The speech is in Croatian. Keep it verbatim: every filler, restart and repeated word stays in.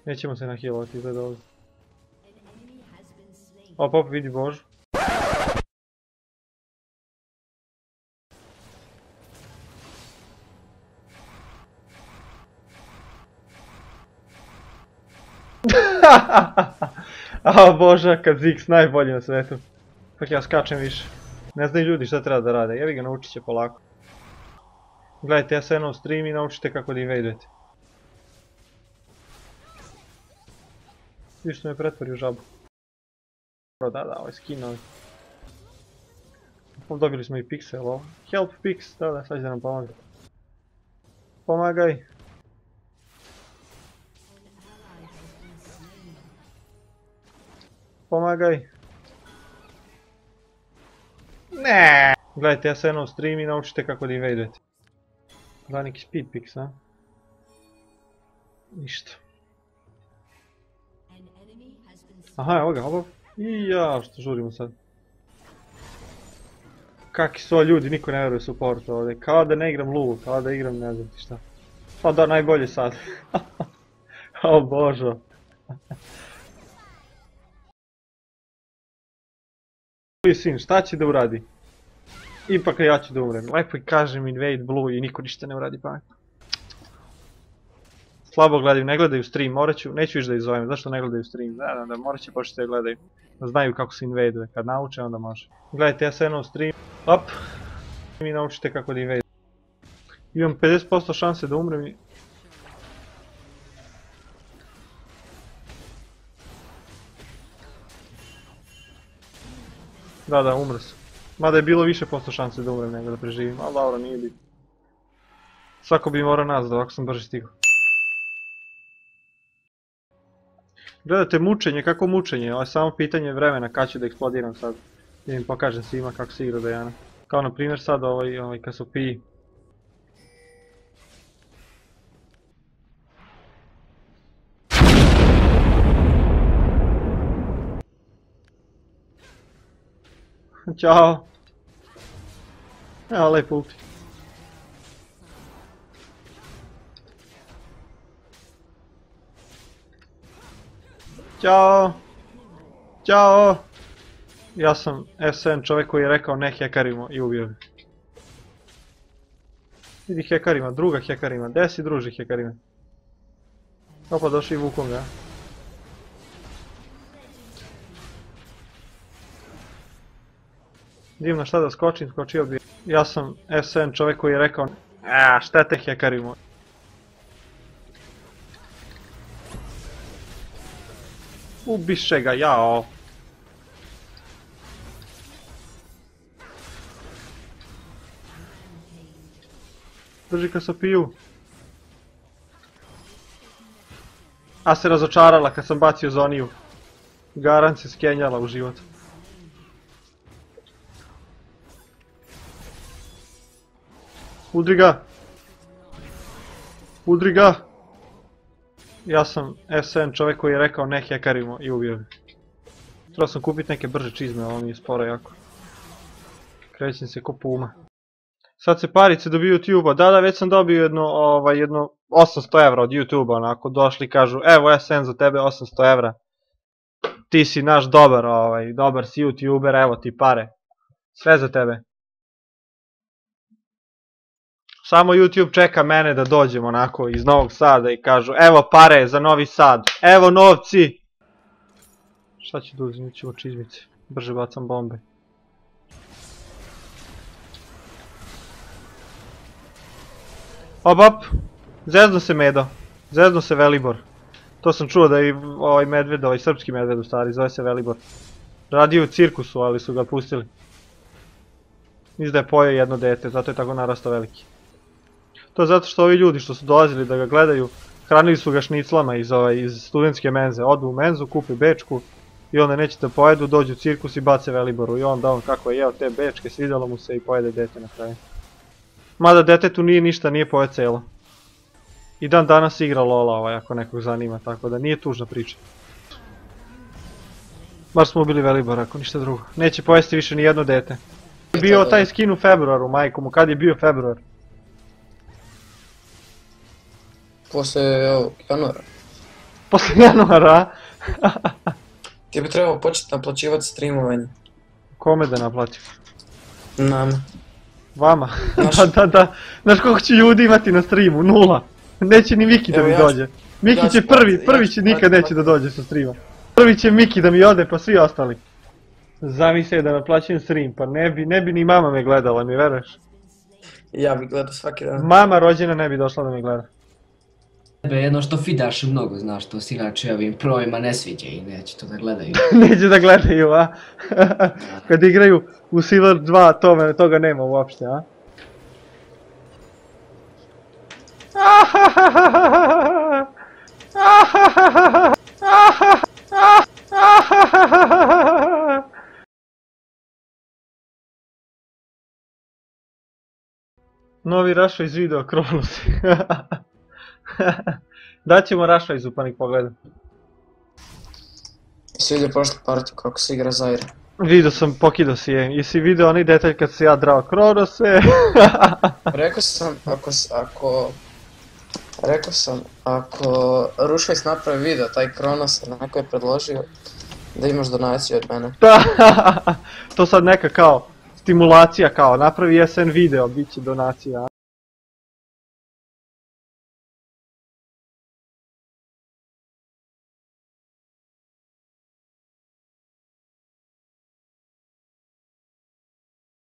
Nećemo se nahilati izgleda ovdje. Op, op, vidi Božu. A Boža, kad Ziggs najbolji na svetu. Pak ja skačem više. Ne znaju ljudi šta treba da rade, jevi ga naučit će polako. Gledajte S N-ov stream i naučite kako da invadujete. Viš što me pretvorio žabu. Da, da, ovaj skin ovaj. Dobili smo i Pixel ovo. Help Pix, da, da, sad će da nam pomoga. Pomagaj. Pomagaj. Ne. Gledajte S N-ov stream i naučite kako da invadujete. Da, neki speed Pix, a? Ništa. Aha, evo ga, hop. I ja, što žurimo sad. Kakvi su ovo ljudi, niko ne veruje supportu ovdje. Kao da ne igram Lu, kao da igram ne znam ti šta. Pa da, najbolje sad. O Božo. Sin, šta će da uradi? Ipak ja ću da umrem. Lepo i kažem invade blue i niko ništa ne uradi pametno. Slabo gledaju, ne gledaju stream, morat ću, neću više da izovem, zašto ne gledaju stream? Da, da, da, morat će početi da gledaju. Da znaju kako se invaduje, kad nauče onda može. Gledajte S N-ov stream, op, i naučite kako da invaduje. Imam pedeset posto šanse da umrem i... Da, da, umro sam. Mada je bilo više posto šanse da umrem nego da preživim, ali dobro, nije bitno. Svako bi morao nazad, ovako sam brže stigao. Gledate mučenje, kako mučenje, ovo je samo pitanje vremena kad ću da eksplodiram sad. Da im pokažem svima kako se igra Diana. Kao na primjer sad ovaj, ovaj Cassiopeia. Ćao. Evo, lepo ulti. Ćao. Ćao. Ja sam S N, čovjek koji je rekao ne hekarimo i ubio bi. Vidi hekarima, druga hekarima, gdje si druži hekarima? Opa, došli i vukom ga. Divno šta da skočim, skočio bi. Ja sam S N, čovjek koji je rekao aaa, šta te hekarimo? Ubiše ga, jao. Drži Cassiopeiu. A se razočarala kad sam bacio Zoniju. Garant se skenjala u život. Udri ga. Udri ga. Ja sam S N, čovjek koji je rekao ne hekarimo i ubio bi. Trebao sam kupiti neke brže čizme, ovo mi je sporo jako. Krećem se ko puma. Sad se parice dobiju od YouTube-a, da da već sam dobio jedno, ovaj, jedno osamsto evra od YouTube-a, onako došli i kažu evo S N za tebe osamsto evra. Ti si naš dobar, ovaj, dobar si YouTuber, evo ti pare. Sve za tebe. Samo YouTube čeka mene da dođem onako iz Novog Sada i kažu evo pare za Novi Sad, evo novci. Šta ću da uzim, ćemo čizmice, brže bacam bombe. Op, op, zezno se Medo, zezno se Velibor. To sam čuo da je ovaj medved, ovaj srpski medved u stvari, zove se Velibor. Radio u cirkusu, ali su ga pustili. Mislim da je pojeo jedno dete, zato je tako narastao veliki. To je zato što ovi ljudi što su dolazili da ga gledaju, hranili su ga šniclama iz, ovaj, iz studentske menze. Odu u menzu, kupi bečku i onda neće da pojedu, dođu u cirkus i bace Veliboru. I onda on kako je jeo te bečke, svidjelo mu se i pojede dete na kraju. Mada detetu nije ništa, nije poje celo. I dan danas igra Lola ovaj, ako nekog zanima, tako da nije tužna priča. Bar smo ubili Velibora, ako ništa drugo. Neće pojesti više ni jedno dete. Bio taj skin u februaru, majko mu, kad je bio februar? Posle ovog januara. Posle januara. Ti bi trebao početi naplaćivati streamovanje. Kome da naplatim? Nama. Vama. Naš- Da, da, da. Znaš koliko će ljudi imati na streamu? Nula. Neće ni Miki da Evo, mi ja ću- dođe. Miki ja ću će prvi, platiti, prvi ja će ću nikad platiti, neće da dođe sa streama. Prvi će Miki da mi ode, pa svi ostali. Zamisli da naplaćujem stream, pa ne bi, ne bi ni mama me gledala, mi veruješ? Ja bih gledao svaki dan. Mama rođena ne bi došla da me gleda. Tebe jedno što fidaš mnogo, znaš, to se inače ovim provima ne sviđa i neće to da gledaju. Neće da gledaju, a? Kad igraju u Silver dva, tome, toga nema uopšte, a? Novi Rašva iz video Kronos. Daćemo Rašva iz upanik pogleda. Jesi vidio prošli partiju kako se igra Zaire? Vidio sam, pokidao si je. Jesi vidio onaj detalj kad se ja drao Kronose? Rekao sam, ako, s- ako... Rekao sam, ako Rušvejs napravi video, taj Kronos, neko je predložio da imaš donaciju od mene. Da, to sad neka kao stimulacija kao napravi S N video, bit će donacija.